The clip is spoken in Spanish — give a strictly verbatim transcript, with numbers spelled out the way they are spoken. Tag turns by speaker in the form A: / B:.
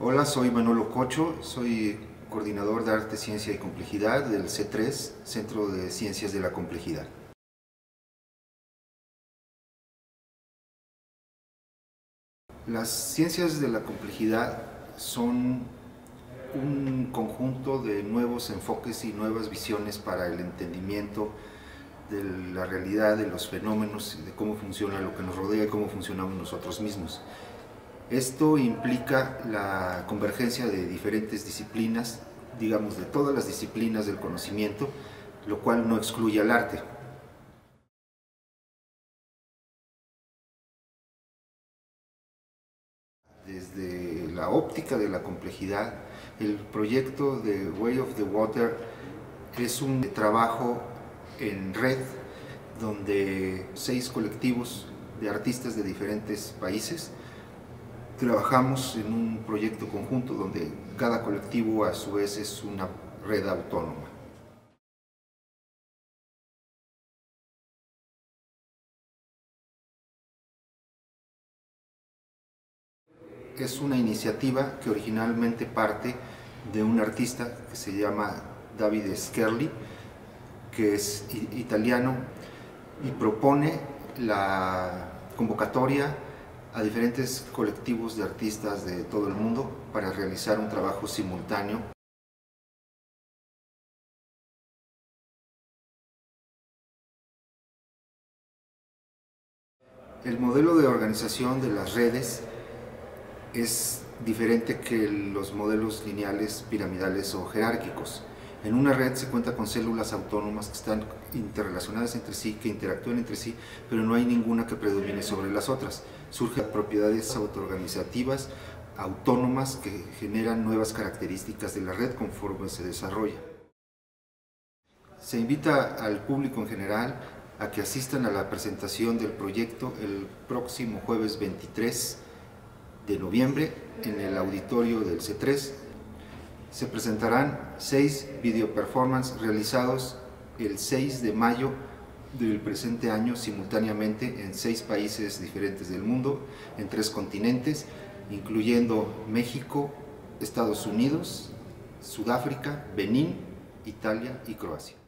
A: Hola, soy Manolo Cocho, soy coordinador de Arte, Ciencia y Complejidad del C tres, Centro de Ciencias de la Complejidad. Las ciencias de la complejidad son un conjunto de nuevos enfoques y nuevas visiones para el entendimiento de la realidad, de los fenómenos, de cómo funciona lo que nos rodea y cómo funcionamos nosotros mismos. Esto implica la convergencia de diferentes disciplinas, digamos de todas las disciplinas del conocimiento, lo cual no excluye al arte. Desde la óptica de la complejidad, el proyecto de Way of the Water es un trabajo en red donde seis colectivos de artistas de diferentes países trabajamos en un proyecto conjunto donde cada colectivo a su vez es una red autónoma. Es una iniciativa que originalmente parte de un artista que se llama Davide Scherli, que es italiano y propone la convocatoria a diferentes colectivos de artistas de todo el mundo para realizar un trabajo simultáneo. El modelo de organización de las redes es diferente que los modelos lineales, piramidales o jerárquicos. En una red se cuenta con células autónomas que están interrelacionadas entre sí, que interactúan entre sí, pero no hay ninguna que predomine sobre las otras. Surgen propiedades autoorganizativas autónomas que generan nuevas características de la red conforme se desarrolla. Se invita al público en general a que asistan a la presentación del proyecto el próximo jueves veintitrés de noviembre en el auditorio del C tres. Se presentarán seis video performances realizados el seis de mayo del presente año simultáneamente en seis países diferentes del mundo, en tres continentes, incluyendo México, Estados Unidos, Sudáfrica, Benín, Italia y Croacia.